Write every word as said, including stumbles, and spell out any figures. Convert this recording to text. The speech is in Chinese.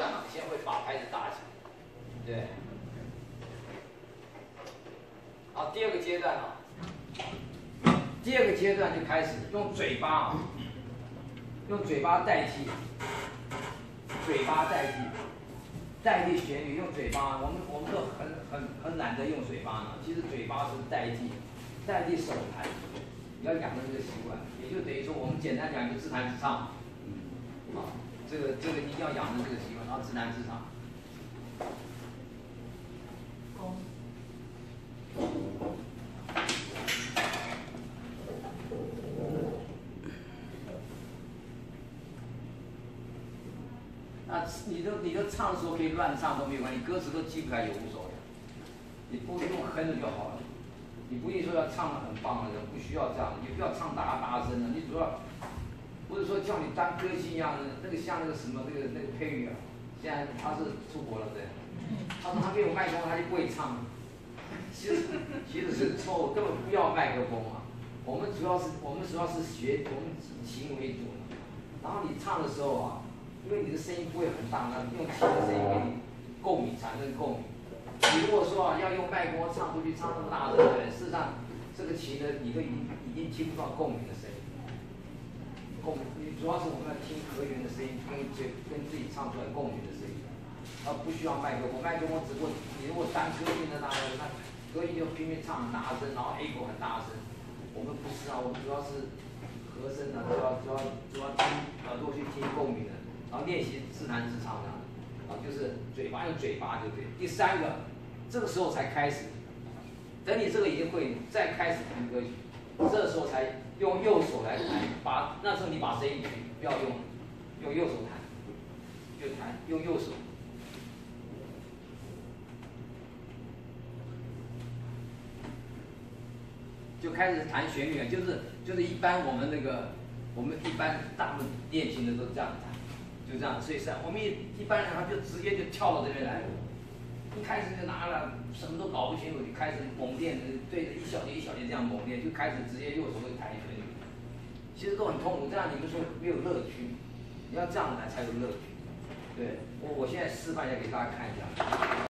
段啊，先会把拍子打起来，对。好，第二个阶段啊，第二个阶段就开始用嘴巴啊，用嘴巴代替，嘴巴代替，代替旋律，用嘴巴，我们我们都很很很懒得用嘴巴呢，其实嘴巴是代替，代替手弹，你要养成这个习惯，也就等于说我们简单讲就自弹自唱，啊，这个这个一定要养成这个习惯，然后自弹自唱。那你都你都唱的时候可以乱唱都没有关系，歌词都记不来也无所谓，你不用哼着就好了。你不一定说要唱的很棒的人，不需要这样，也不要唱大大声的。你主要不是说叫你当歌星一样的，那个像那个什么那个那个佩玉啊，现在他是出国了对，他说他没有麦克风他就不会唱，其实其实是错误，根本不要麦克风啊。我们主要是我们主要是学我们以琴为主嘛，然后你唱的时候啊。因为你的声音不会很大，那用琴的声音给你共鸣，产生共鸣。你如果说啊要用麦克风唱出去，唱那么大声，对，事实上这个琴呢，你都已经已经听不到共鸣的声音。共鸣，你主要是我们要听和弦的声音，跟这跟自己唱出来共鸣的声音，而不需要麦克风。麦克风只不过你如果单歌星的那那歌星就拼命唱很大声，然后 A 口很大声。我们不是啊，我们主要是和声啊，主要主要主要听耳朵去听共鸣的。然后练习自弹自唱这样，啊，就是嘴巴用嘴巴就对。第三个，这个时候才开始，等你这个已经会，再开始弹歌曲，这时候才用右手来弹，把那时候你把声音不要用，用右手弹，就弹用右手。就开始弹旋律，就是就是一般我们那个我们一般大部分练琴的都这样弹。就这样，所以是我们一一般人他就直接就跳到这边来了，一开始就拿了什么都搞不清楚，就开始猛练，对着一小节一小节这样猛练，就开始直接右手会弹旋律，其实都很痛苦，这样你们说没有乐趣，你要这样来才有乐趣。对我我现在示范一下给大家看一下。